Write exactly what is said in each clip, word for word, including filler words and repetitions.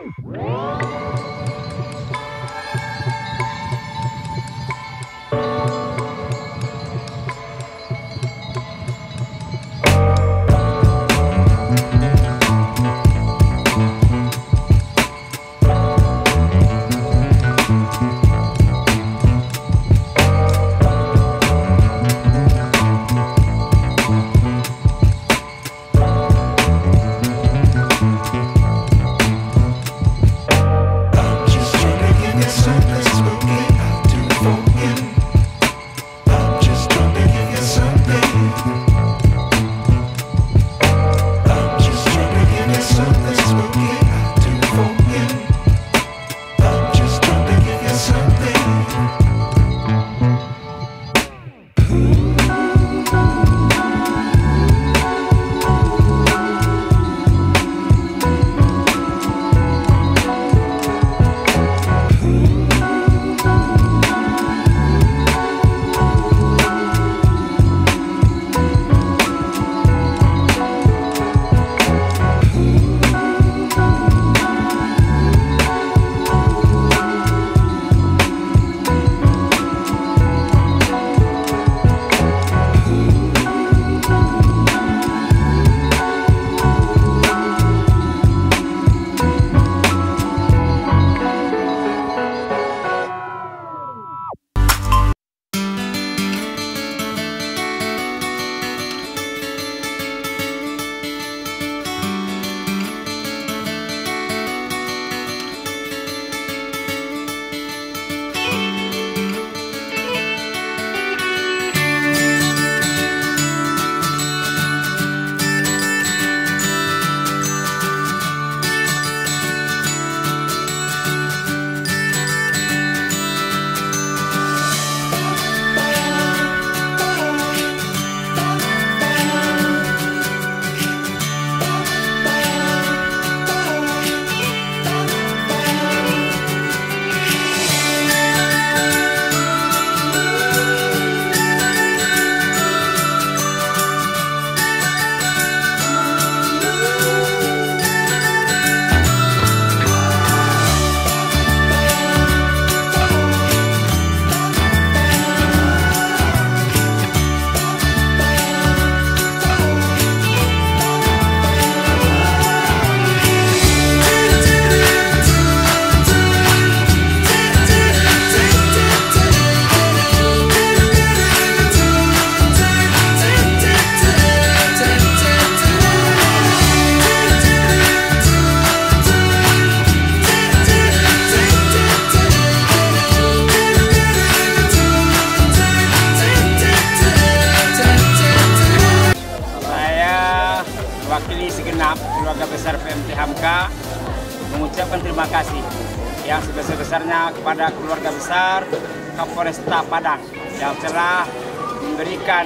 keluarga besar P M T Hamka mengucapkan terima kasih yang sebesar-besarnya kepada keluarga besar Kapolresta Padang yang telah memberikan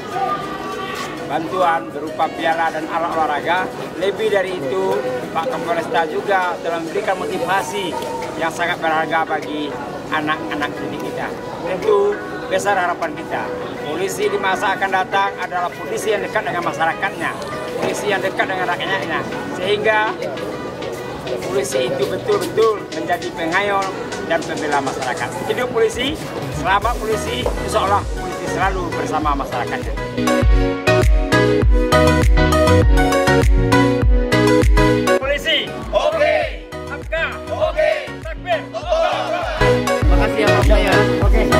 bantuan berupa piala dan alat olahraga. Lebih dari itu, Pak Kapolresta juga telah memberikan motivasi yang sangat berharga bagi anak-anak didik kita. Tentu besar harapan kita, polisi di masa akan datang adalah polisi yang dekat dengan masyarakatnya, polisi yang dekat dengan rakyatnya, sehingga polisi itu betul-betul menjadi pengayom dan pembela masyarakat. Hidup polisi, selamat polisi, insya Allah polisi selalu bersama masyarakatnya. Polisi, oke. Okay. Hamka, oke. Okay. Takbir, oke. Okay. Terima kasih ya Pak ya. Oke.